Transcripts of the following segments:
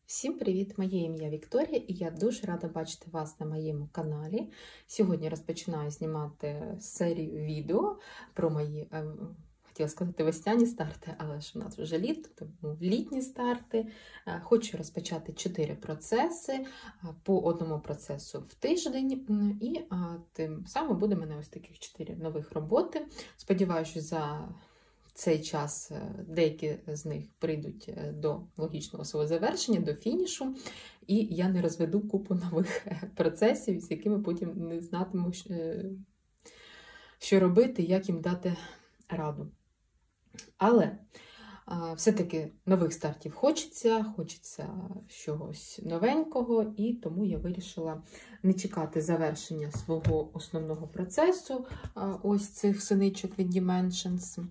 Всім привіт! Моє ім'я Вікторія і я дуже рада бачити вас на моєму каналі. Сьогодні розпочинаю знімати серію відео про мої, хотіла сказати, весняні старти, але ж у нас вже літо, тому літні старти. Хочу розпочати 4 процеси, по одному процесу в тиждень, і тим самим буде в мене ось таких 4 нових роботи. Сподіваюся, що за цей час деякі з них прийдуть до логічного свого завершення, до фінішу, і я не розведу купу нових процесів, з якими потім не знатиму, що робити, як їм дати раду. Але все-таки нових стартів хочеться чогось новенького, і тому я вирішила не чекати завершення свого основного процесу, ось цих синичок від Dimensions,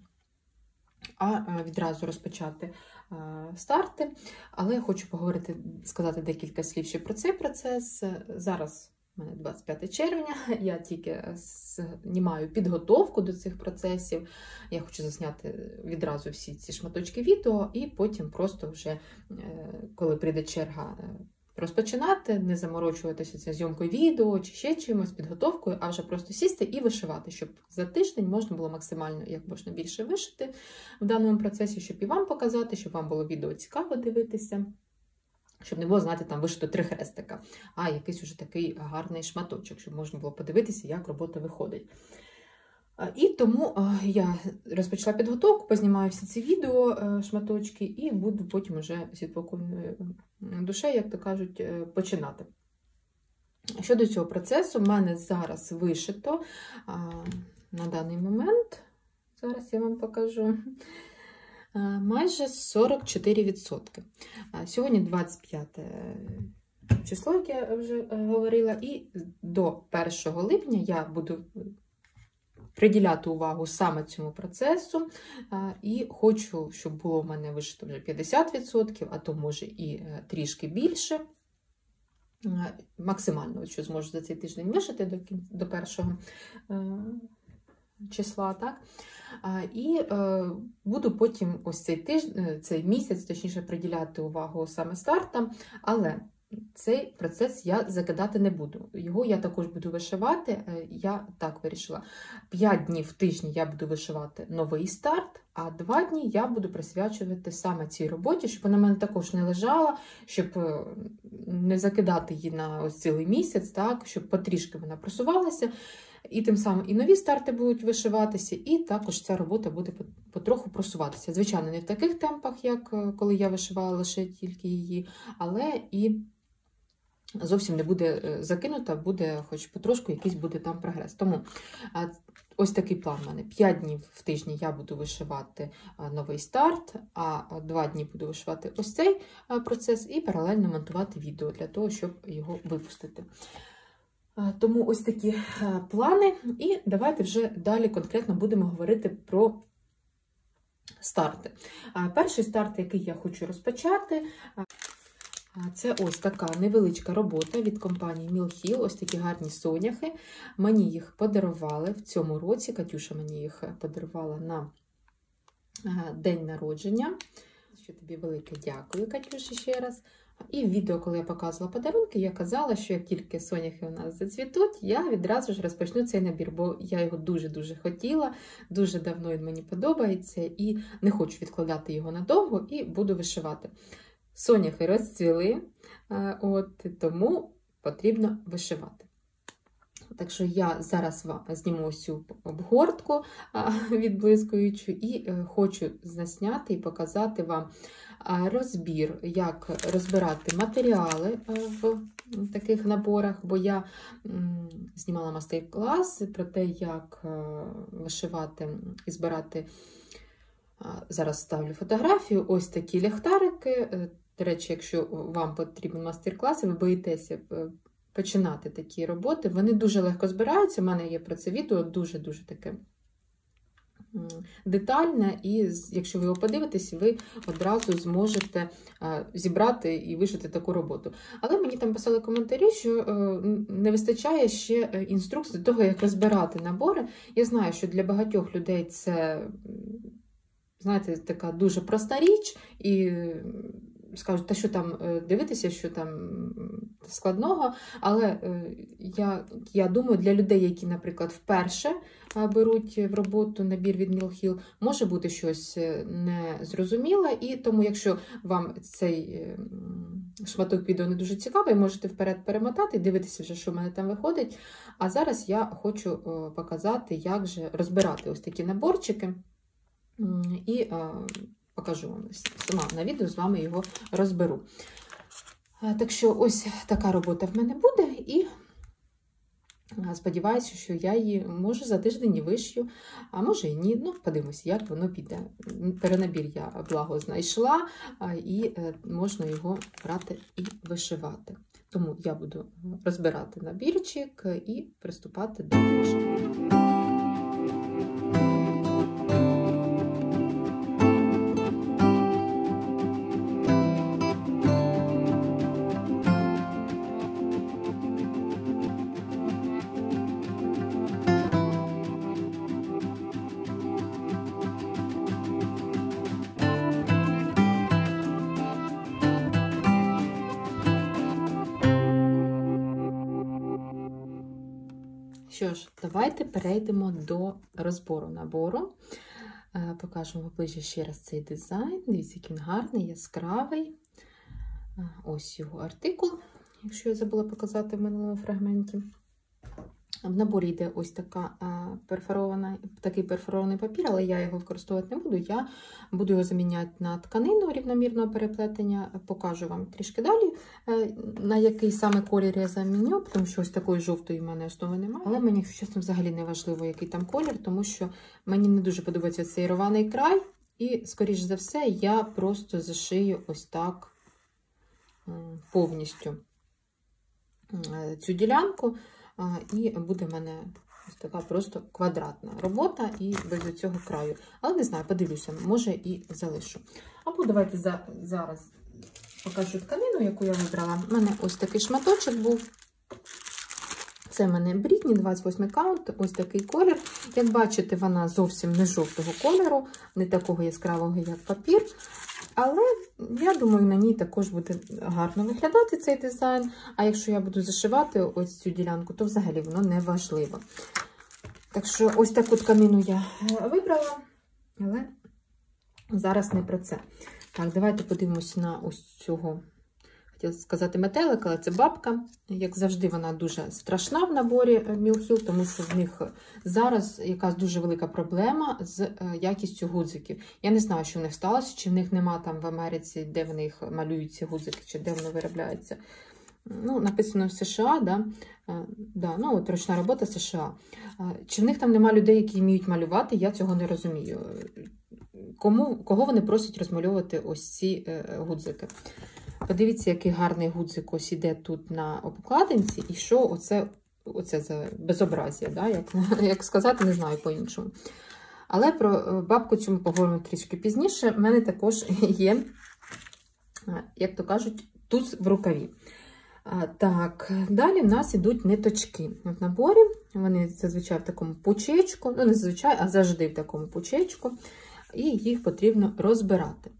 а відразу розпочати старти. Але я хочу сказати декілька слів ще про цей процес. Зараз у мене 25 червня, я тільки знімаю підготовку до цих процесів. Я хочу засняти відразу всі ці шматочки відео, і потім просто вже, коли прийде черга розпочинати, не заморочуватися зйомкою відео чи ще чимось, підготовкою, а вже просто сісти і вишивати, щоб за тиждень можна було максимально, як можна більше вишити в даному процесі, щоб і вам показати, щоб вам було відео цікаво дивитися, щоб не було, знаєте, там вишито 3 хрестика, а якийсь уже такий гарний шматочок, щоб можна було подивитися, як робота виходить. І тому я розпочала підготовку, познімаю всі ці відео, шматочки, і буду потім уже зі спокійною душею, як то кажуть, починати. Щодо цього процесу, в мене зараз вишито на даний момент, зараз я вам покажу, майже 44%. Сьогодні 25 число, як я вже говорила, і до 1 липня я буду приділяти увагу саме цьому процесу, і хочу, щоб було в мене вишито вже 50%, а то може і трішки більше. Максимально, що зможу за цей тиждень вишити до 1 числа, так? І буду потім ось цей місяць, точніше, приділяти увагу саме стартам, але цей процес я закидати не буду. Його я також буду вишивати, я так вирішила. 5 днів в тижні я буду вишивати новий старт, а 2 дні я буду присвячувати саме цій роботі, щоб вона в мене також не лежала, щоб не закидати її на ось цілий місяць, так, щоб потрішки вона просувалася. І тим самим і нові старти будуть вишиватися, і також ця робота буде потроху просуватися. Звичайно, не в таких темпах, як коли я вишивала лише тільки її, але і зовсім не буде закинута, буде хоч потрошку якийсь буде там прогрес. Тому ось такий план у мене. 5 днів в тижні я буду вишивати новий старт, а 2 дні буду вишивати ось цей процес і паралельно монтувати відео для того, щоб його випустити. Тому ось такі плани. І давайте вже далі конкретно будемо говорити про старти. Перший старт, який я хочу розпочати, це ось така невеличка робота від компанії Mill Hill. Ось такі гарні соняхи. Мені їх подарували в цьому році. Катюша мені їх подарувала на день народження. Що тобі велике дякую, Катюша, ще раз. І в відео, коли я показувала подарунки, я казала, що як тільки соняхи у нас зацвітуть, я відразу ж розпочну цей набір, бо я його дуже-дуже хотіла, дуже давно він мені подобається, і не хочу відкладати його надовго, і буду вишивати. Соняхи розцвіли, тому потрібно вишивати. Так що я зараз вам зніму цю обгортку відблискуючу і хочу засняти і показати вам розбір, як розбирати матеріали в таких наборах, бо я знімала мастер-клас про те, як вишивати і збирати. Зараз ставлю фотографію, ось такі ліхтарики. До речі, якщо вам потрібен мастер-клас, і ви боїтеся починати такі роботи, вони дуже легко збираються, у мене є про це відео, дуже-дуже таке детальне, і якщо ви його подивитесь, ви одразу зможете зібрати і вишити таку роботу. Але мені там писали коментарі, що не вистачає ще інструкцій до того, як розбирати набори. Я знаю, що для багатьох людей це, знаєте, така дуже проста річ, і скажуть, та що там дивитися, що там складного, але я думаю, для людей, які, наприклад, вперше беруть в роботу набір від Mill Hill, може бути щось незрозуміле, і тому, якщо вам цей шматок відео не дуже цікавий, можете вперед перемотати, дивитися вже, що в мене там виходить. А зараз я хочу показати, як же розбирати ось такі наборчики, і покажу вам сама на відео, з вами його розберу. Так що ось така робота в мене буде, і сподіваюся, що я її, може, за тиждень і вишью, а може і ні. Ну, подивимось, як воно піде. Перенабір я, благо, знайшла, і можна його брати і вишивати. Тому я буду розбирати набірчик і приступати до вишивки. Що ж, давайте перейдемо до розбору набору. Покажемо ближче ще раз цей дизайн. Дивіться, який він гарний, яскравий. Ось його артикул, якщо я забула показати в минулому фрагменті. В наборі йде ось такий перфорований папір, але я його використовувати не буду. Я буду його заміняти на тканину рівномірного переплетення. Покажу вам трішки далі, на який саме колір я заміню, тому що ось такої жовтої в мене основи немає. Але мені, якщо чесно, взагалі не важливо, який там колір, тому що мені не дуже подобається цей рваний край. І, скоріш за все, я просто зашию ось так повністю цю ділянку. І буде в мене ось така просто квадратна робота і без цього краю. Але не знаю, подивлюся, може і залишу. Або давайте зараз покажу тканину, яку я вибрала. У мене ось такий шматочок був. Це в мене Брітні, 28 каунт, ось такий колір. Як бачите, вона зовсім не жовтого кольору, не такого яскравого, як папір. Але, я думаю, на ній також буде гарно виглядати цей дизайн. А якщо я буду зашивати ось цю ділянку, то взагалі воно не важливо. Так що ось таку тканину я вибрала, але зараз не про це. Так, давайте подивимося на ось цього, хотіла сказати метелик, але це бабка. Як завжди, вона дуже страшна в наборі Mill Hill, тому що в них зараз якась дуже велика проблема з якістю гудзиків. Я не знаю, що в них сталося, чи в них нема там в Америці, де в них малюють ці гудзики, чи де воно виробляється. Ну, написано в США, да? Ну, от ручна робота США. Чи в них там нема людей, які вміють малювати, я цього не розумію. Кого вони просять розмальовувати ось ці гудзики? Подивіться, який гарний гудзик ось іде тут на обкладинці, і що оце за безобразія, да? Як сказати, не знаю по-іншому. Але про бабку цьому поговоримо трішки пізніше. В мене також є, як то кажуть, туз в рукаві. Так, далі в нас йдуть ниточки в наборі. Вони зазвичай в такому пучечку, ну не зазвичай, а завжди в такому пучечку. І їх потрібно розбирати.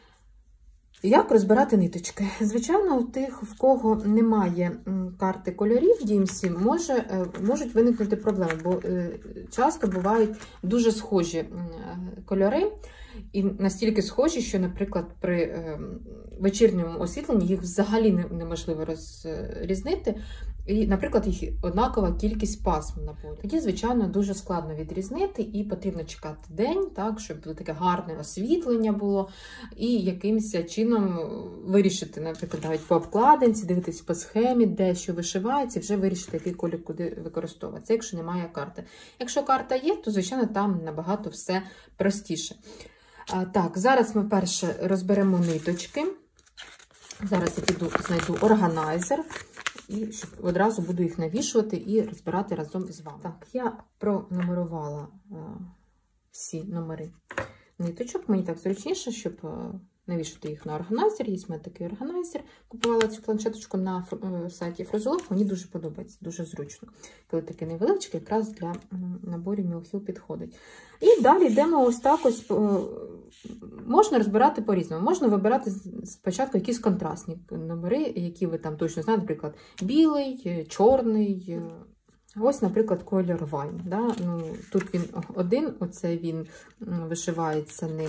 Як розбирати ниточки? Звичайно, у тих, в кого немає карти кольорів DMC, можуть виникнути проблеми, бо часто бувають дуже схожі кольори, і настільки схожі, що, наприклад, при вечірньому освітленні їх взагалі неможливо розрізнити. І, наприклад, їх однакова кількість пасм на полі. Тоді, звичайно, дуже складно відрізнити і потрібно чекати день, так, щоб таке гарне освітлення було, і якимось чином вирішити, наприклад, навіть по обкладинці, дивитися по схемі, де що вишивається, вже вирішити, який колір куди використовувати. Це якщо немає карти. Якщо карта є, то, звичайно, там набагато все простіше. Так, зараз ми перше розберемо ниточки. Зараз я піду, знайду органайзер. І щоб одразу буду їх навішувати і розбирати разом з вами. Так, я пронумерувала всі номери ниточок. Мені так зручніше, щоб навішати їх на органайзер. Є в мене такий органайзер. Купувала цю планшеточку на сайті Фрозолов. Мені дуже подобається, дуже зручно. Коли такий невеличкий, якраз для наборів Мілхіл підходить. І далі йдемо ось так ось. Можна розбирати по-різному. Можна вибирати спочатку якісь контрастні номери, які ви там точно знаєте, наприклад, білий, чорний. Ось, наприклад, колір Wine. Да? Ну, тут він один, оце він вишивається ним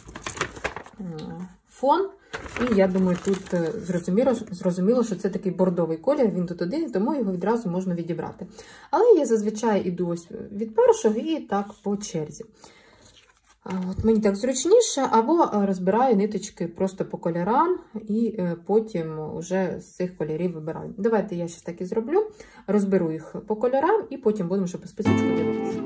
фон. І я думаю, тут зрозуміло, що це такий бордовий колір, він тут один, тому його відразу можна відібрати. Але я зазвичай іду ось від першого і так по черзі. От мені так зручніше, або розбираю ниточки просто по кольорам і потім вже з цих кольорів вибираю. Давайте я ще так і зроблю, розберу їх по кольорам і потім будемо вже по списочку дивитися.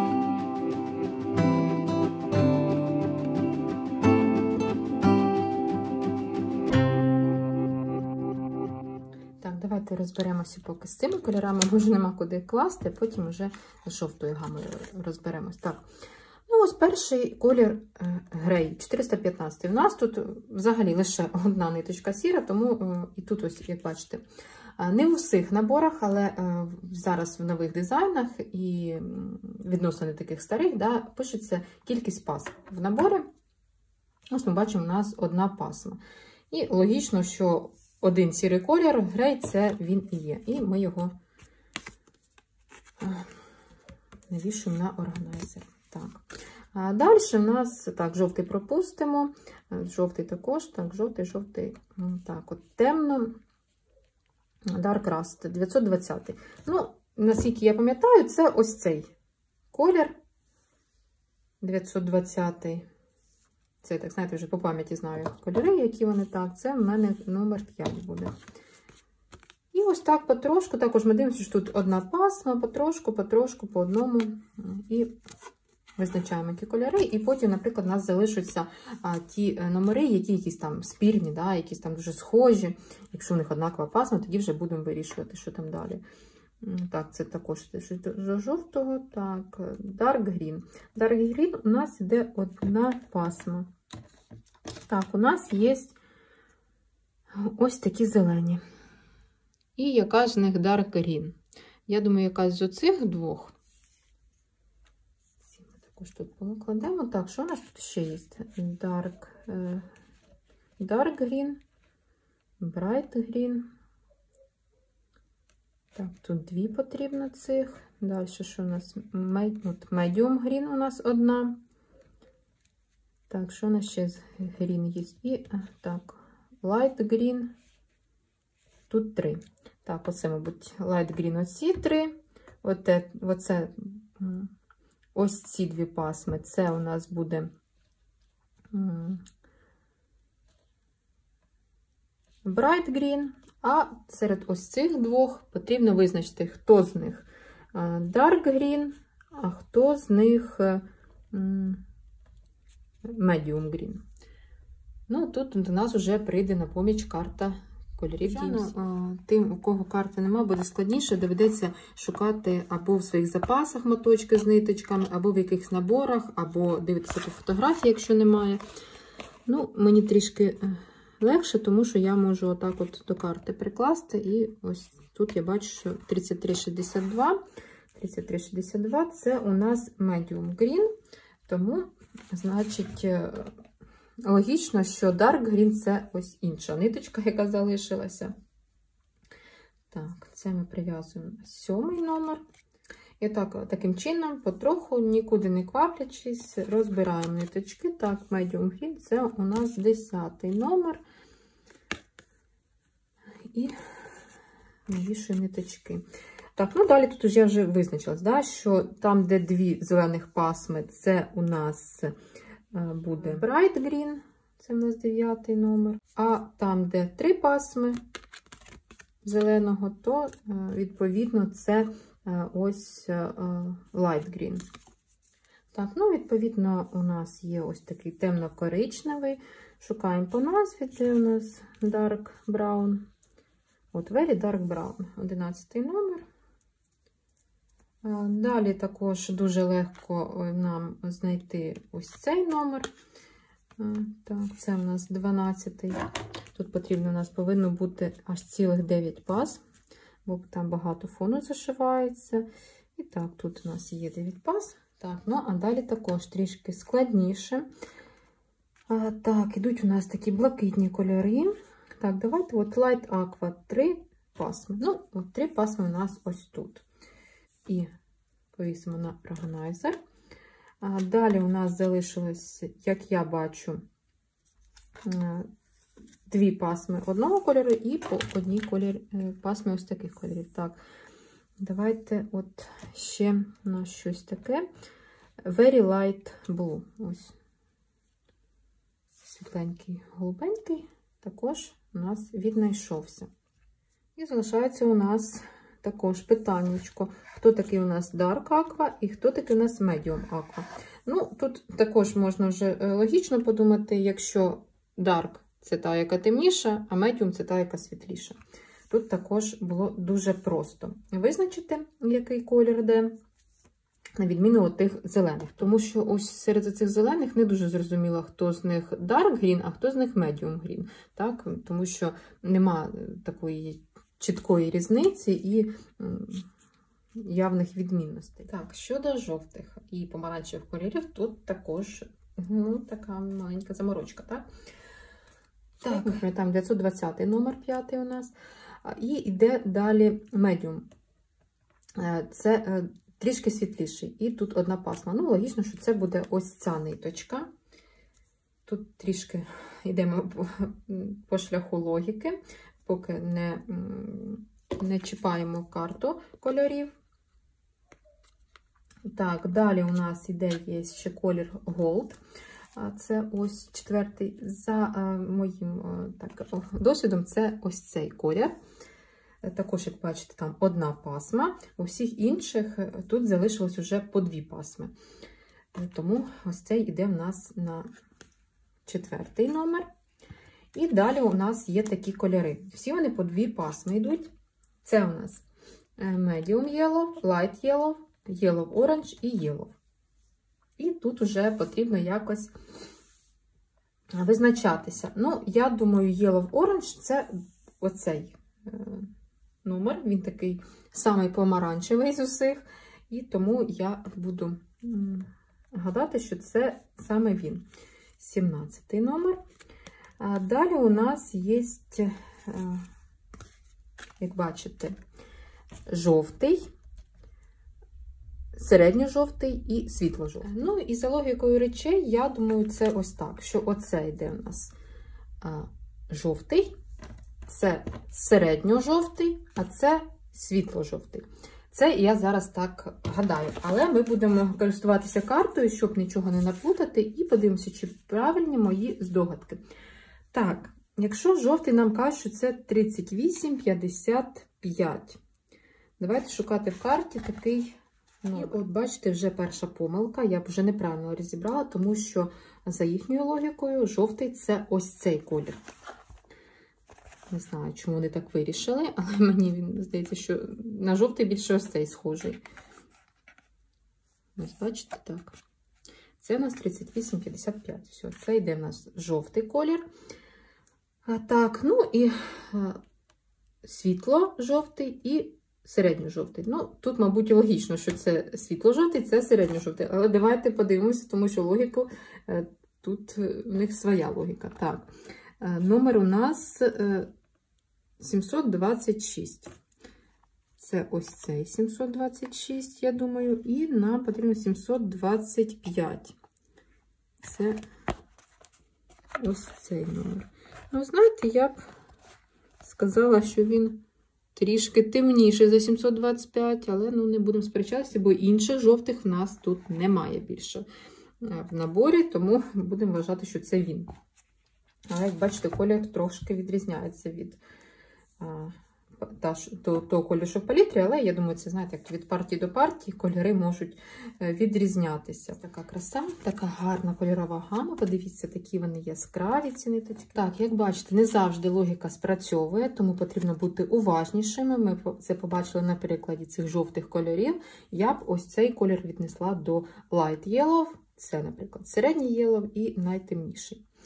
Так, давайте розберемося поки з цими кольорами, бо вже нема куди класти, потім вже з жовтою гамою розберемось. Так. Ну, ось перший колір грей, 415. У нас тут взагалі лише одна ниточка сіра, тому і тут ось, як бачите, не у всіх наборах, але зараз в нових дизайнах і відносно не таких старих, да, пишеться кількість пасм в наборі. Ось ми бачимо, у нас одна пасма. І логічно, що один сірий колір, грей, це він і є. І ми його навішуємо на органайзер. Так. А далі в нас, так, жовтий пропустимо, жовтий також, так, жовтий, так, от темно, Dark Rust, 920. Ну, наскільки я пам'ятаю, це ось цей колір, 920. Це, так, знаєте, вже по пам'яті знаю кольори, які вони, так, це в мене номер 5 буде. І ось так потрошку, також ми дивимося, що тут одна пасма, потрошку, по одному, і визначаємо, які кольори, і потім, наприклад, у нас залишаться ті номери, які якісь там спірні, да, якісь там дуже схожі. Якщо в них однакова пасма, тоді вже будемо вирішувати, що там далі. Так, це також жовтого, так, Dark Green. Dark Green у нас йде одна пасма. Так, у нас є ось такі зелені. І яка з них Dark Green? Я думаю, якась з оцих двох. Також тут покладемо. Так, що у нас тут ще є? Dark Green, Bright Green. Так, тут дві потрібно цих. Далі, що у нас? Medium Green у нас одна. Так, що у нас ще з Green є? І, так, Light Green. Тут 3. Так, оце, мабуть, Light Green оці 3. Оце, ось ці дві пасми. Це у нас буде Bright Green. А серед ось цих двох потрібно визначити, хто з них Dark Green, а хто з них Medium Green. Ну, тут до нас вже прийде на поміч карта кольорів. Тим, у кого карти немає, буде складніше, доведеться шукати або в своїх запасах моточки з ниточками, або в якихось наборах, або дивитися по фотографії, якщо немає. Ну, мені трішки легше, тому що я можу отак от до карти прикласти, і ось тут я бачу, що 3362. 3362 це у нас Medium Green, тому, значить, логічно, що Dark Green це ось інша ниточка, яка залишилася. Так, це ми прив'язуємо 7-й номер. І так, таким чином, потроху, нікуди не кваплячись, розбираємо ниточки. Так, Medium Green це у нас 10-й номер. І навішуємо ниточки. Так, ну далі тут я вже визначилась, да, що там, де дві зелених пасми, це у нас буде Bright Green, це у нас 9-й номер. А там, де 3 пасми зеленого, то, відповідно, це ось Light Green. Так, ну, відповідно, у нас є ось такий темно-коричневий. Шукаємо по назві, де у нас Dark Brown. От, Very Dark Brown, 11-й номер. Далі також дуже легко нам знайти ось цей номер. Так, це у нас 12-й. Тут потрібно у нас повинно бути аж цілих 9 паз, бо там багато фону зашивається. І так, тут у нас є 9 паз. Так, ну а далі також трішки складніше. Так, ідуть у нас такі блакитні кольори. Так, давайте от Light Aqua 3 пасми. Ну, от 3 пасми у нас ось тут. І повісимо на органайзер. Далі у нас залишилось, як я бачу, 2 пасми одного кольору і по одній пасми ось таких кольорів. Так, давайте от ще у нас щось таке. Very Light Blue. Ось. Світленький, голубенький також у нас віднайшовся. І залишається у нас також питаннячко, хто такий у нас Dark Aqua і хто такий у нас Medium Aqua. Ну, тут також можна вже логічно подумати, якщо Dark – це та, яка темніша, а Medium – це та, яка світліша. Тут також було дуже просто визначити, який колір де, на відміну від тих зелених. Тому що ось серед цих зелених не дуже зрозуміло, хто з них Dark Green, а хто з них Medium Green. Так? Тому що нема такої чіткої різниці і явних відмінностей. Так, щодо жовтих і помаранчевих кольорів, тут також така маленька заморочка. Так, там 920 номер 5 у нас. І йде далі Medium. Це трішки світліший. І тут одна пасма. Ну, логічно, що це буде ось ця ниточка. Тут трішки йдемо по шляху логіки, поки не чіпаємо карту кольорів. Так, далі у нас є ще колір Gold. Це ось 4-й. За моїм досвідом, це ось цей колір. Також, як бачите, там одна пасма. У всіх інших тут залишилось вже по 2 пасми. Тому ось цей йде в нас на 4-й номер. І далі у нас є такі кольори. Всі вони по 2 пасми йдуть. Це у нас Medium Yellow, Light Yellow, Yellow Orange і Yellow. І тут вже потрібно якось визначатися. Ну, я думаю, Yellow Orange – це оцей номер. Він такий самий помаранчевий з усіх. І тому я буду гадати, що це саме він. 17-й номер. А далі у нас є, як бачите, жовтий, середньо-жовтий і світло-жовтий. Ну, і за логікою речей, я думаю, це ось так, що оце йде у нас жовтий, це середньо-жовтий, а це світло-жовтий. Це я зараз так гадаю. Але ми будемо користуватися картою, щоб нічого не наплутати, і подивимося, чи правильні мої здогадки. Так, якщо жовтий нам каже, що це 38,55. Давайте шукати в карті такий. Ну, от бачите, вже перша помилка. Я б вже неправильно розібрала, тому що за їхньою логікою жовтий – це ось цей колір. Не знаю, чому вони так вирішили, але мені він здається, що на жовтий більше ось цей схожий. Ось бачите, так. Це у нас 38,55. Все, це йде в нас жовтий колір. Так, ну і світло-жовтий і середньо-жовтий. Ну, тут, мабуть, логічно, що це світло-жовтий, це середньо-жовтий. Але давайте подивимося, тому що логіку, тут у них своя логіка. Так, номер у нас 726. Це ось цей 726, я думаю, і нам потрібно 725. Це ось цей номер. Ну, знаєте, я б сказала, що він трішки темніший за 725, але ну, не будемо сперечатися, бо інших жовтих в нас тут немає більше в наборі, тому будемо вважати, що це він. Але, як бачите, колір трошки відрізняється від того кольору, що в палітрі, але я думаю, це, знаєте, як від партії до партії кольори можуть відрізнятися. Така краса, така гарна кольорова гама. Подивіться, такі вони яскраві, ці ниточки. Так, як бачите, не завжди логіка спрацьовує, тому потрібно бути уважнішими. Ми це побачили на прикладі цих жовтих кольорів. Я б ось цей колір віднесла до Light Yellow. Це, наприклад, середній Yellow і найтемніший.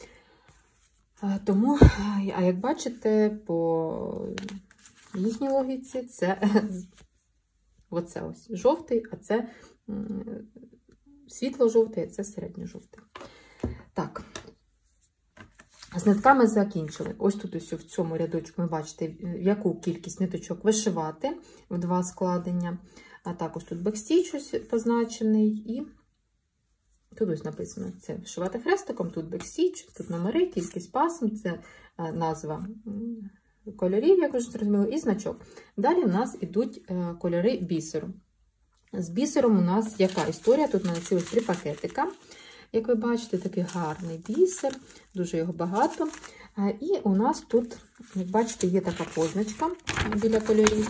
Тому, а як бачите, по їхній логіці, це оце ось жовтий, а це світло-жовтий, а це середньо-жовтий. Так, з нитками закінчили. Ось тут ось в цьому рядочку ви бачите, яку кількість ниточок вишивати в 2 складення. А також тут бекстіч ось позначений. І тут ось написано, це вишивати хрестиком, тут бекстіч, тут номери, кількість пасм, це назва кольорів, як ви вже зрозуміли, і значок. Далі в нас йдуть кольори бісеру. З бісером у нас яка історія? Тут у нас цілих 3 пакетика. Як ви бачите, такий гарний бісер, дуже його багато. І у нас тут, як бачите, є така позначка біля кольорів,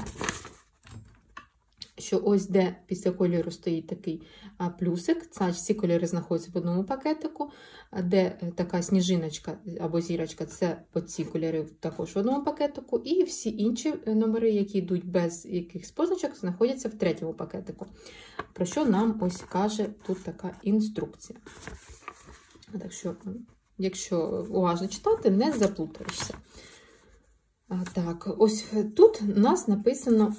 що ось де після кольору стоїть такий плюсик, значить всі кольори знаходяться в одному пакетику, де така сніжиночка або зірочка, це оці кольори також в одному пакетику, і всі інші номери, які йдуть без якихось позначок, знаходяться в 3-му пакетику. Про що нам ось каже тут така інструкція. Так що, якщо уважно читати, не заплутаєшся. Так, ось тут у нас написано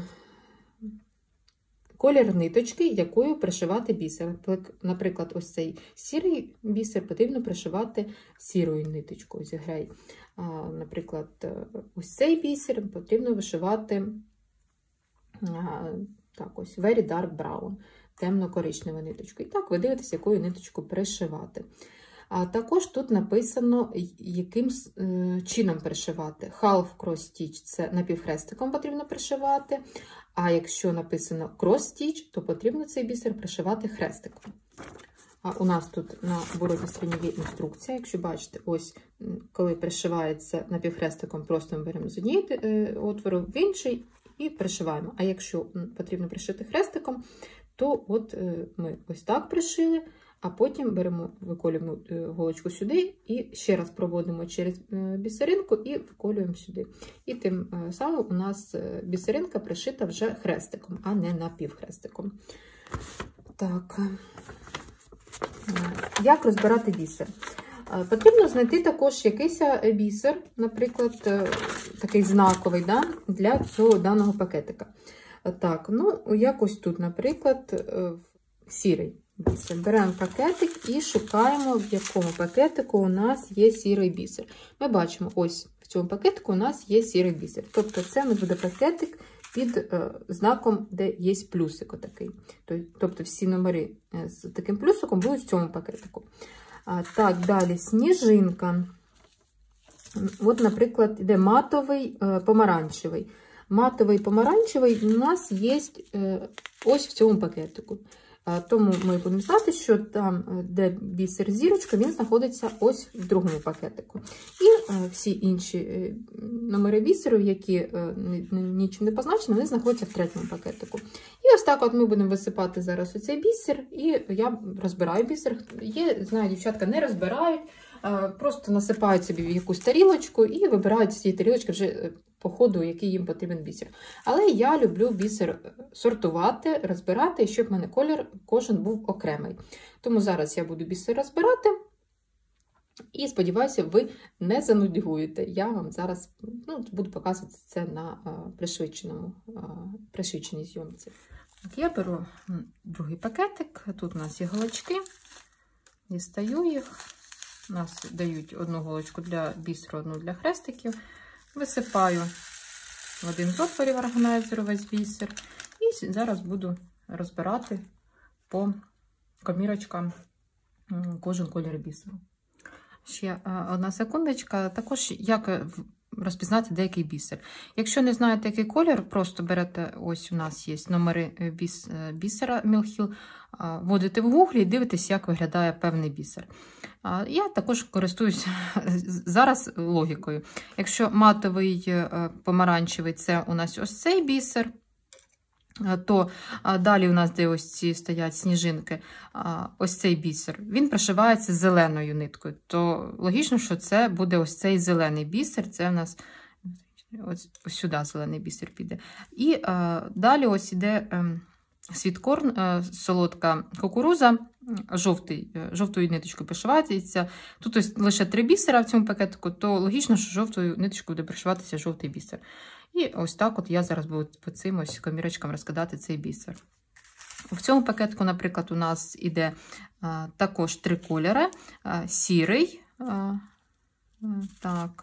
колір ниточки, якою пришивати бісер. Наприклад, ось цей сірий бісер потрібно пришивати сірою ниточкою зі грей. Наприклад, ось цей бісер потрібно вишивати так, ось very dark brown, темно-коричневу ниточку. І так, ви дивитесь, якою ниточку пришивати. А також тут написано, яким чином пришивати. Half cross stitch – це напівхрестиком потрібно пришивати, а якщо написано cross stitch, то потрібно цей бісер пришивати хрестиком. А у нас тут на оборотній стороні є інструкція. Якщо бачите, ось коли пришивається напівхрестиком, просто ми беремо з однієї отвору в інший і пришиваємо. А якщо потрібно пришити хрестиком, то от ми ось так пришили, а потім беремо, виколюємо голочку сюди і ще раз проводимо через бісеринку і виколюємо сюди. І тим самим у нас бісеринка пришита вже хрестиком, а не напівхрестиком. Так, як розбирати бісер? Потрібно знайти також якийсь бісер, наприклад, такий знаковий, да, для цього даного пакетика. Так, ну, якось тут, наприклад, сірий бісер. Беремо пакетик і шукаємо, в якому пакетику у нас є сірий бісер. Ми бачимо, ось в цьому пакетику у нас є сірий бісер. Тобто це не буде пакетик під знаком, де є плюсик отакий. Тобто всі номери з таким плюсиком будуть в цьому пакетику. Так, далі сніжинка. От, наприклад, йде матовий, помаранчевий. Матовий помаранчевий у нас є ось в цьому пакетику. Тому ми будемо знати, що там, де бісер зірочка, він знаходиться ось в другому пакетику. І всі інші номери бісеру, які нічим не позначені, вони знаходяться в 3-му пакетику. І ось так от ми будемо висипати зараз оцей бісер, і я розбираю бісер. Є, знаю, дівчатка не розбирають, просто насипають собі в якусь тарілочку і вибирають з цієї тарілочки вже по ходу, який їм потрібен бісер. Але я люблю бісер сортувати, розбирати, щоб в мене колір кожен був окремий. Тому зараз я буду бісер розбирати і сподіваюся, ви не занудьгуєте. Я вам зараз буду показувати це на пришвидшеній зйомці. Я беру другий пакетик, тут у нас є голочки, дістаю їх. У нас дають одну голочку для бісеру, одну для хрестиків. Висипаю в один з отворів органайзеру весь бісер. І зараз буду розбирати по комірочкам кожен колір бісеру. Ще одна секундочка. Також як розпізнати деякий бісер. Якщо не знаєте, який колір, просто берете, ось у нас є номери бісера Мілхіл, вводите в Google і дивитесь, як виглядає певний бісер. Я також користуюсь зараз логікою. Якщо матовий помаранчевий – це у нас ось цей бісер, то далі у нас, де ось ці стоять сніжинки, ось цей бісер, він пришивається зеленою ниткою. То логічно, що це буде ось цей зелений бісер, це у нас ось сюди зелений бісер піде. І далі ось іде світкорн, солодка кукуруза, жовтою ниточкою пришивається. Тут ось лише 3 бісера в цьому пакетику, то логічно, що жовтою ниточкою буде пришиватися жовтий бісер. І ось так от я зараз буду по цим ось комірочкам розкидати цей бісер. В цьому пакетику, наприклад, у нас іде також 3 кольори. Сірий, так,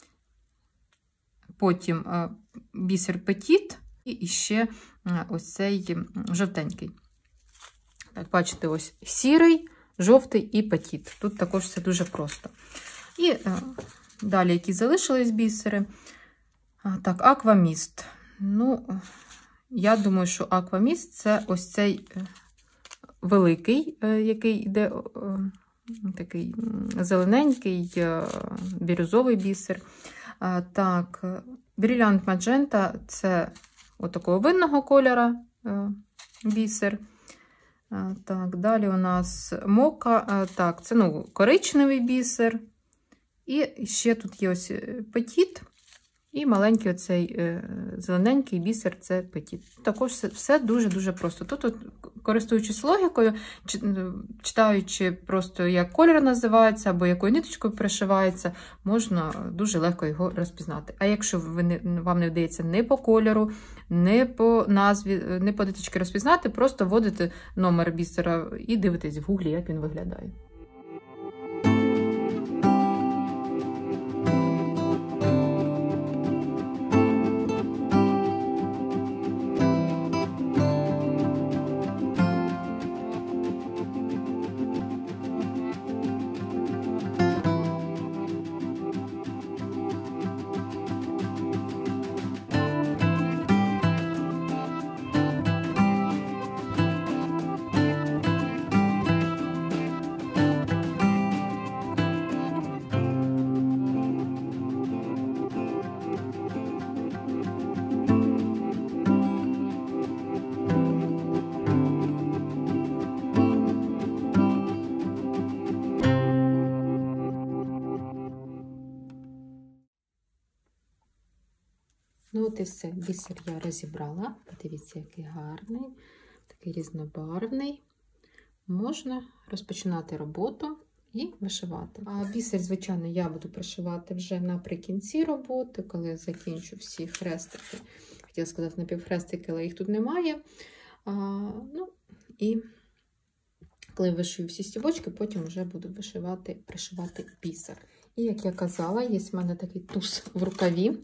потім бісер петіт і ще ось цей жовтенький. Так, бачите, ось сірий, жовтий і петіт. Тут також все дуже просто. І далі, які залишились бісери. Так, акваміст. Ну, я думаю, що акваміст – це ось цей великий, який йде такий зелененький, бірюзовий бісер. Так, брилянт маджента – це отакого винного кольора бісер. Так, далі у нас мока, так, це коричневий бісер. І ще тут є ось петіт. І маленький оцей зелененький бісер – це петіт. Також все дуже-дуже просто. Тут, користуючись логікою, читаючи просто, як кольор називається, або якою ниточкою пришивається, можна дуже легко його розпізнати. А якщо вам не вдається не по кольору, не по назві, не по ниточці розпізнати, просто вводите номер бісера і дивитесь в гуглі, як він виглядає. Ну от і все, бісер я розібрала. Подивіться, який гарний, такий різнобарвний. Можна розпочинати роботу і вишивати. А бісер, звичайно, я буду пришивати вже наприкінці роботи, коли закінчу всі хрестики. Хотіла сказати напівхрестики, але їх тут немає. Ну, і коли вишию всі стібочки, потім вже буду пришивати бісер. І, як я казала, є в мене такий туз в рукаві.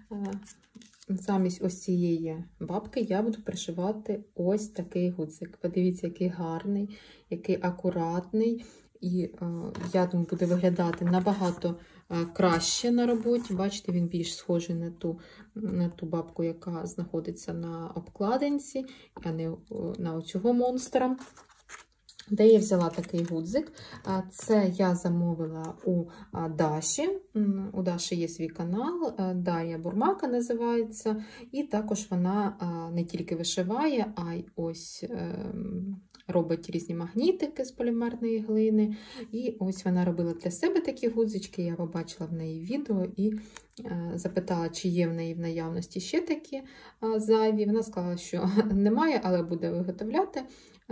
Замість ось цієї бабки я буду пришивати ось такий гудзик. Подивіться, який гарний, який акуратний. І, я думаю, буде виглядати набагато краще на роботі. Бачите, він більш схожий на ту бабку, яка знаходиться на обкладинці, а не на оцього монстра. Де я взяла такий гудзик? Це я замовила у Даші. У Даші є свій канал, Дар'я Бурмака називається. І також вона не тільки вишиває, а й ось робить різні магнітики з полімерної глини. І ось вона робила для себе такі гудзички. Я побачила в неї відео і запитала, чи є в неї в наявності ще такі зайві. Вона сказала, що немає, але буде виготовляти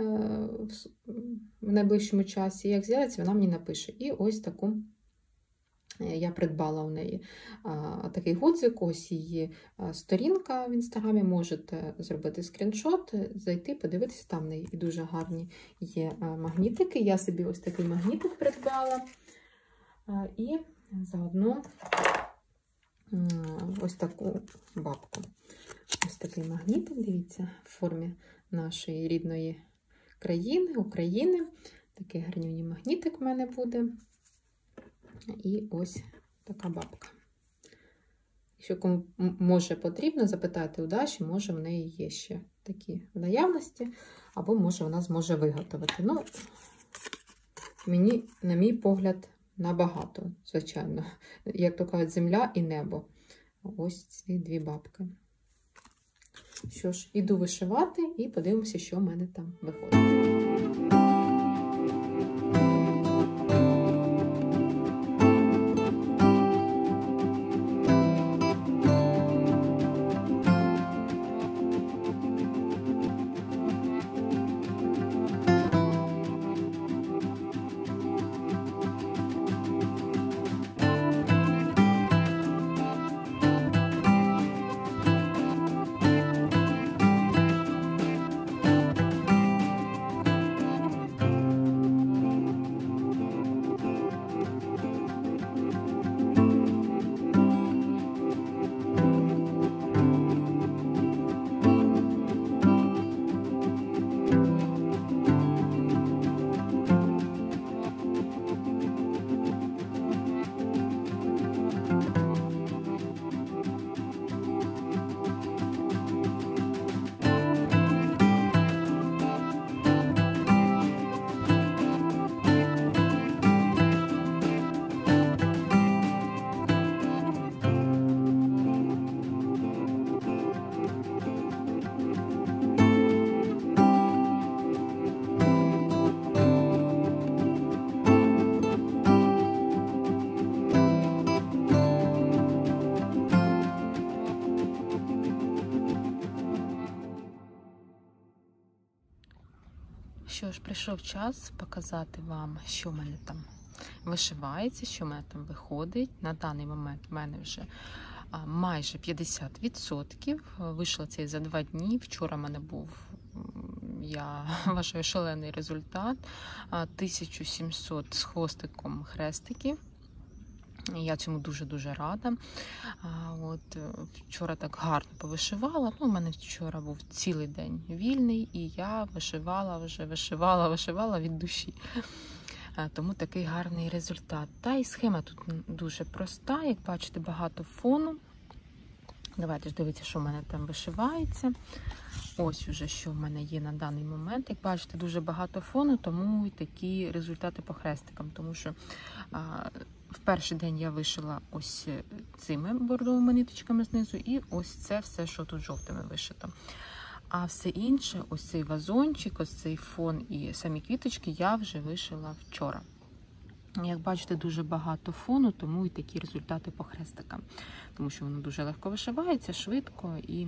в найближчому часі. Як з'явиться, вона мені напише. І ось таку я придбала у неї такий гудзик, ось її сторінка в інстаграмі, можете зробити скріншот, зайти, подивитися, там в неї і дуже гарні є магнітики. Я собі ось такий магнітик придбала. І заодно ось таку бабку. Ось такий магнітик, дивіться, в формі нашої рідної країни, України. Такий гарнюній магнітик в мене буде. І ось така бабка. Якщо кому може потрібно, запитайте у Даші, може в неї є ще такі в наявності, або може вона зможе виготовити. Ну, мені, на мій погляд, набагато, звичайно. Як то кажуть, земля і небо. Ось ці дві бабки. Що ж, іду вишивати і подивимося, що в мене там виходить. що ж, прийшов час показати вам, що в мене там вишивається, що в мене там виходить. На даний момент в мене вже майже 50%. Вийшло це за 2 дні. Вчора в мене був, я вважаю, шалений результат. 1700 з хвостиком хрестиків. Я цьому дуже-дуже рада. От, вчора так гарно повишивала. У мене вчора був цілий день вільний, і я вишивала від душі. Тому такий гарний результат. Та і схема тут дуже проста. Як бачите, багато фону. Давайте ж дивіться, що в мене там вишивається. Ось уже, що в мене є на даний момент. Як бачите, дуже багато фону, тому і такі результати по хрестикам. Тому що в перший день я вишила ось цими бордовими ниточками знизу, і ось це все, що тут жовтими вишито. А все інше, ось цей вазончик, ось цей фон і самі квіточки я вже вишила вчора. Як бачите, дуже багато фону, тому і такі результати по хрестикам. Тому що воно дуже легко вишивається, швидко і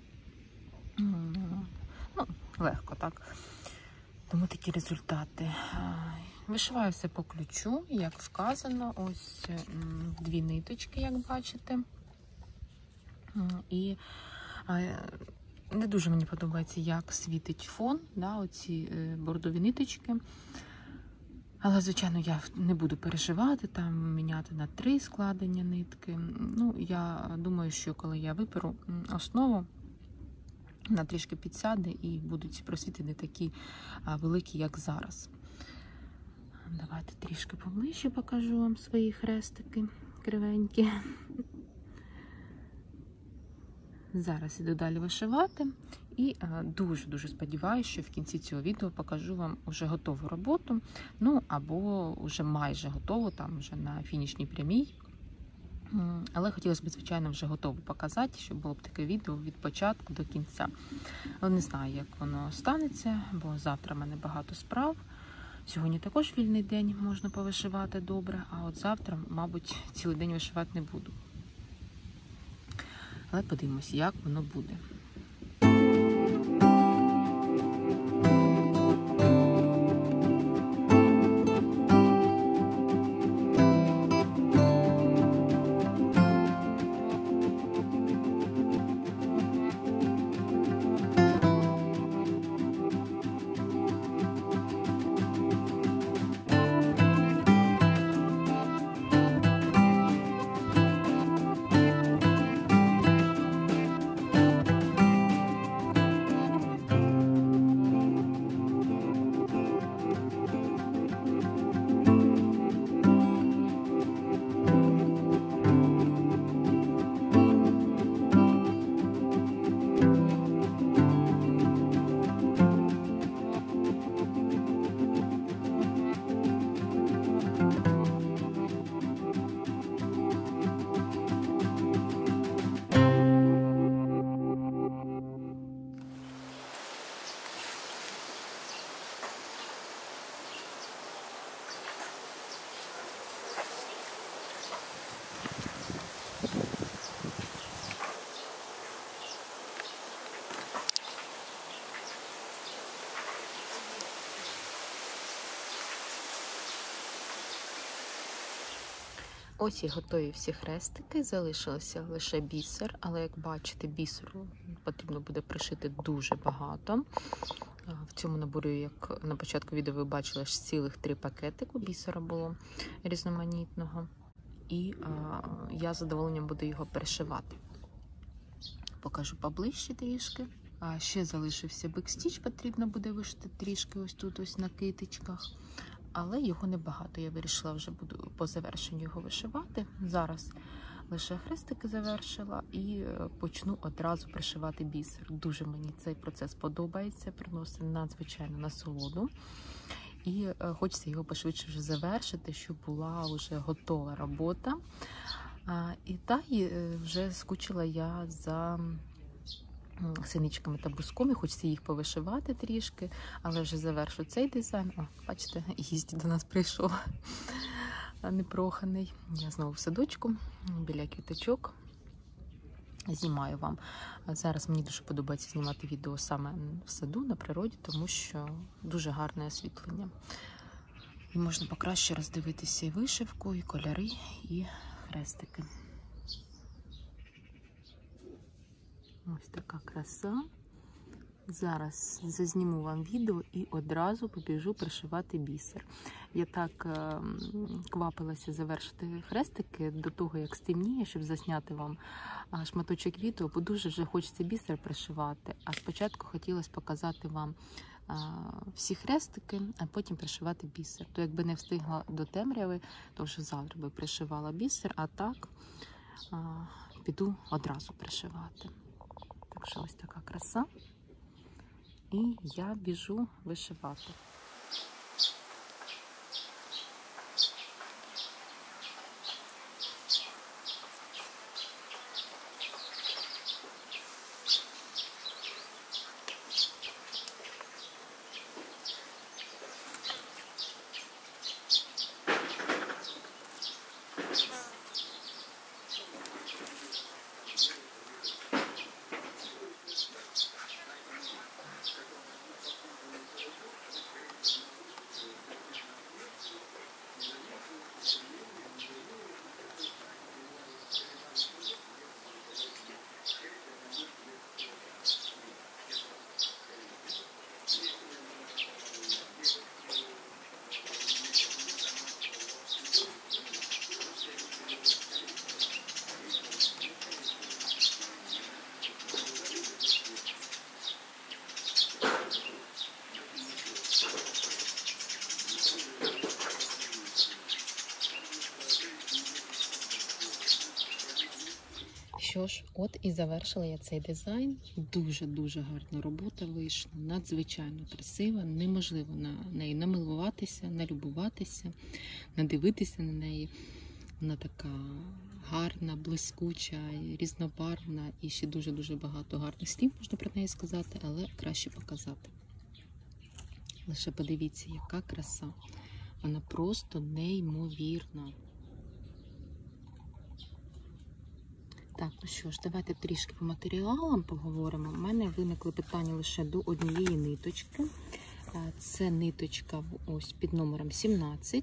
легко, так. Тому такі результати. Вишиваю все по ключу, як вказано, ось 2 ниточки, як бачите. І не дуже мені подобається, як світить фон, оці бордові ниточки. Але, звичайно, я не буду переживати, там міняти на 3 складення нитки. Я думаю, що коли я виперу основу, вона трішки підсяде і будуть ці просвіти не такі великі, як зараз. Давайте трішки поближче покажу вам свої хрестики кривенькі. Зараз іду далі вишивати і дуже-дуже сподіваюся, що в кінці цього відео покажу вам вже готову роботу, або вже майже готову, там вже на фінішній прямій. Але хотілося б, звичайно, вже готову показати, щоб було б таке відео від початку до кінця. Але не знаю, як воно станеться, бо завтра в мене багато справ. Сьогодні також вільний день, можна повишивати добре, а от завтра, мабуть, цілий день вишивати не буду. Але подивимось, як воно буде. Ось і готові всі хрестики, залишилося лише бісер, але як бачите, бісеру потрібно буде пришити дуже багато. В цьому наборі, як на початку відео ви бачили, аж цілих 3 пакетику бісера було різноманітного. І я з задоволенням буду його перешивати. Покажу поближче трішки. Ще залишився бекстіч, потрібно буде вишити трішки ось тут, ось на китичках. Але його небагато, я вирішила вже буду по завершенню його вишивати. Зараз лише хрестики завершила і почну одразу пришивати бісер. Дуже мені цей процес подобається, приносить надзвичайно насолоду. І хочеться його пошвидше вже завершити, щоб була вже готова робота. І вже скучила я за синичками та буском, і хочеться їх повишивати трішки, але вже завершу цей дизайн. О, бачите, гість до нас прийшов непроханий. Я знову в садочку, біля квіточок. знімаю вам. Зараз мені дуже подобається знімати відео саме в саду, на природі, тому що дуже гарне освітлення. І можна покраще роздивитися і вишивку, і кольори, і хрестики. Ось така краса. Зараз зазніму вам відео і одразу побіжу пришивати бісер. Я так квапилася завершити хрестики до того, як стемніє, щоб засняти вам шматочок відео, бо дуже вже хочеться бісер пришивати. А спочатку хотілося показати вам всі хрестики, а потім пришивати бісер. То якби не встигла до темряви, то вже завтра би пришивала бісер, а так піду одразу пришивати. Так що ось така краса. І я біжу вишивати. Що ж, от і завершила я цей дизайн. Дуже-дуже гарна робота вийшла, надзвичайно красива, неможливо на неї намилуватися, налюбуватися, надивитися на неї. Вона така гарна, блискуча, різнобарвна і ще дуже-дуже багато гарних слів можна про неї сказати, але краще показати. Лише подивіться, яка краса. Вона просто неймовірна. Так, ну що ж, давайте трішки по матеріалам поговоримо. У мене виникли питання лише до однієї ниточки. Це ниточка ось під номером 17,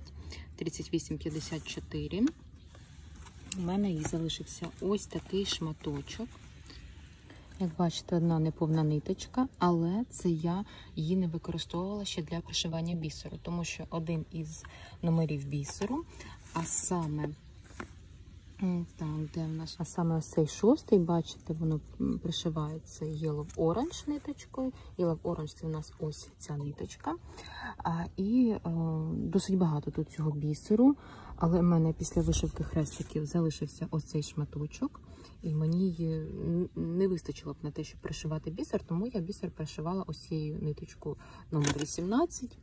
3854. У мене їй залишився ось такий шматочок. Як бачите, одна неповна ниточка, але це я її не використовувала ще для пришивання бісеру, тому що один із номерів бісеру, а саме так, де в нас? А саме ось цей 6-й, бачите, воно пришивається Yellow Orange ниточкою. Yellow Orange це у нас ось ця ниточка. Досить багато тут цього бісеру, але в мене після вишивки хрестиків залишився ось цей шматочок. І мені не вистачило б на те, щоб пришивати бісер, тому я бісер пришивала ось цією ниточкою номер 18,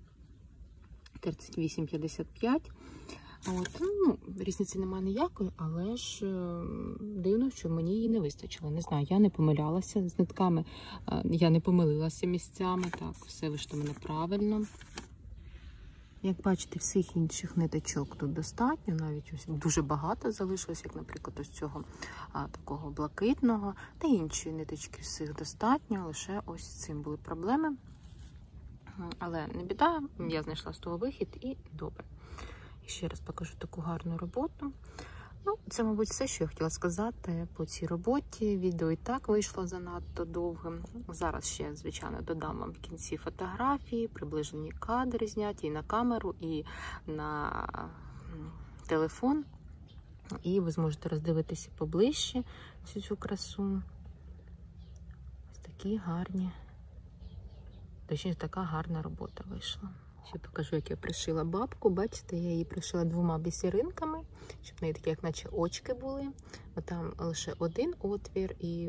3855. Різниці немає ніякої, але ж дивно, що мені її не вистачило. Не знаю, я не помилялася з нитками, я не помилилася місцями, так, все вийшло в мене правильно. Як бачите, всіх інших ниточок тут достатньо, навіть ось дуже багато залишилось, як, наприклад, ось цього такого блакитного, та інші ниточки всіх достатньо, лише ось з цим були проблеми. Але не біда, я знайшла з того вихід і добре. І ще раз покажу таку гарну роботу. Ну, це, мабуть, все, що я хотіла сказати по цій роботі. Відео і так вийшло занадто довгим. Зараз ще, звичайно, додам вам в кінці фотографії, приближені кадри зняті і на камеру, і на телефон. І ви зможете роздивитися поближче всю цю красу. Ось такі гарні, точніше, така гарна робота вийшла. Ще покажу, як я пришила бабку. Бачите, я її пришила 2 бісеринками, щоб в неї такі, як наче очки були. Там лише один отвір, і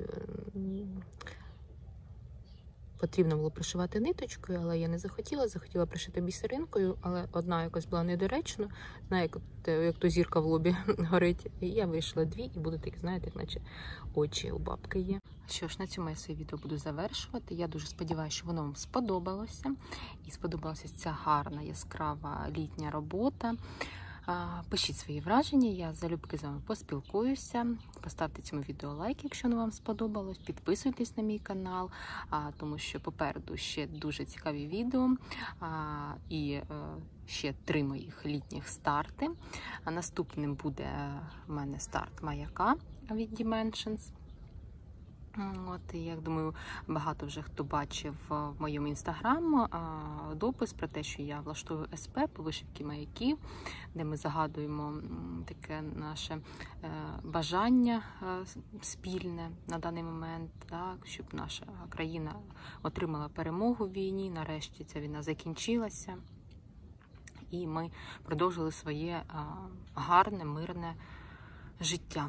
потрібно було пришивати ниточкою, але я не захотіла пришити бісеринкою, але одна якось була недоречна, як то зірка в лобі горить. І я вийшла 2, і будуть такі, знаєте, як наче очі у бабки є. Що ж, на цьому я своє відео буду завершувати. Я дуже сподіваюся, що воно вам сподобалося. І сподобалася ця гарна, яскрава літня робота. Пишіть свої враження, я залюбки з вами поспілкуюся. Поставте цьому відео лайк, якщо вам сподобалось. Підписуйтесь на мій канал, тому що попереду ще дуже цікаві відео і ще 3 моїх літніх старти. Наступним буде в мене старт маяка від Dimensions. От, я думаю, багато вже хто бачив в моєму інстаграм допис про те, що я влаштовую СП по вишивці маяків, де ми загадуємо таке наше бажання спільне на даний момент, так, щоб наша країна отримала перемогу в війні, нарешті ця війна закінчилася, і ми продовжили своє гарне, мирне життя.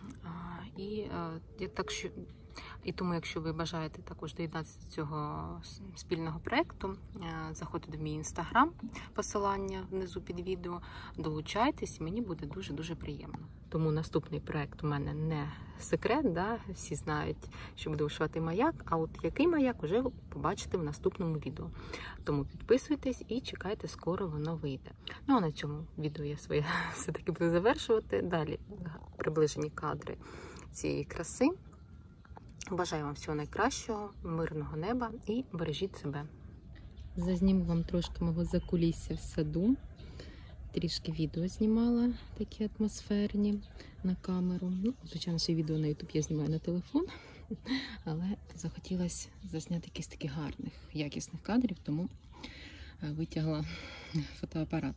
І тому, якщо ви бажаєте також доєднатися до цього спільного проєкту, заходьте в мій інстаграм, посилання внизу під відео, долучайтесь, мені буде дуже-дуже приємно. Тому наступний проєкт у мене не секрет, да? Всі знають, що буду вишивати маяк, а от який маяк вже побачите в наступному відео. Тому підписуйтесь і чекайте, скоро воно вийде. Ну а на цьому відео я своє все-таки буду завершувати. Далі приближені кадри цієї краси. Бажаю вам всього найкращого, мирного неба і бережіть себе. Зазніму вам трошки мого закулісся в саду. Трішки відео знімала, такі атмосферні, на камеру. Ну, звичайно, ще відео на YouTube я знімаю на телефон, але захотілося засняти якісь таких гарних, якісних кадрів, тому витягла фотоапарат.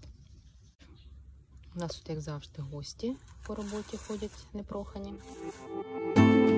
У нас тут, як завжди, гості по роботі ходять непрохані.